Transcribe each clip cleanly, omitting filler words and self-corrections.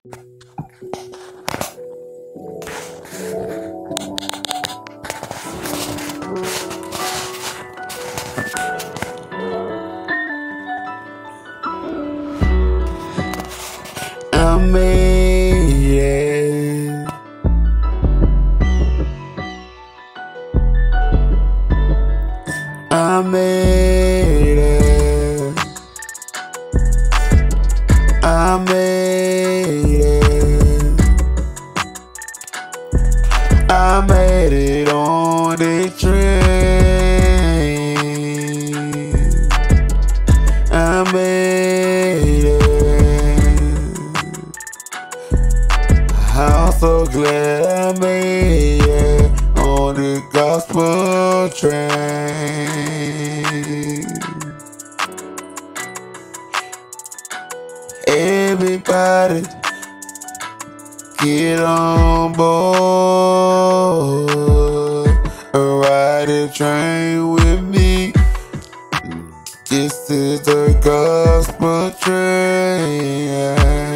I made it. I made it. I made it. I made it on the train. I made it. I'm so glad I made it on the gospel train. Everybody get on board, ride the train with me. This is the gospel train.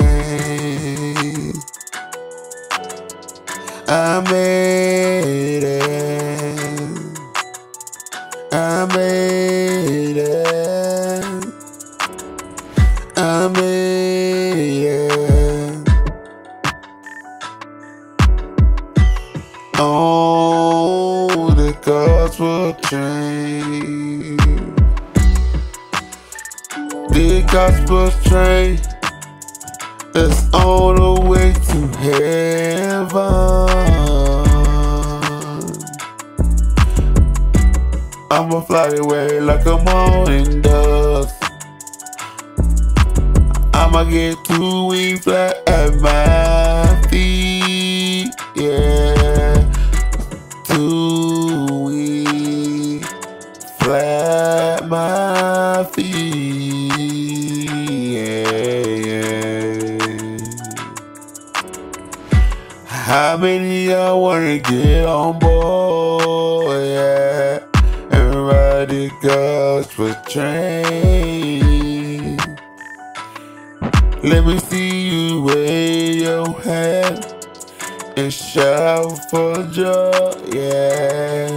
I made it. I made it. I made it. On the gospel train. The gospel train is on the way to heaven. I'ma fly away like a morning dust. I'ma get 2 wings flat at my feet, yeah. 2 wings flat at my feet, yeah. How many y'all wanna get on board, yeah, and ride the gospel train? Let me see you wave your hand and shout for joy, yeah.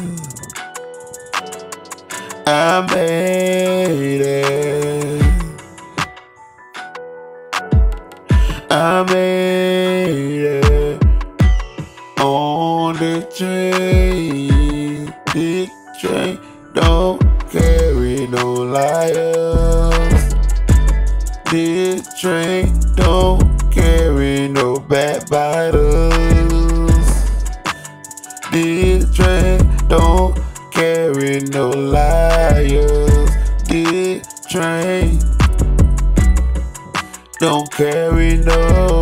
I made it. I made it on the train. The train don't carry no liars. This train don't carry no backbiters. This train don't carry no liars. This train don't carry no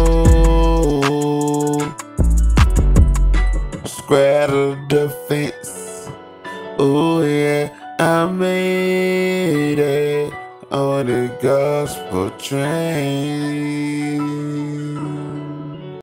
straddle the fence. Oh yeah, I made it on the gospel train.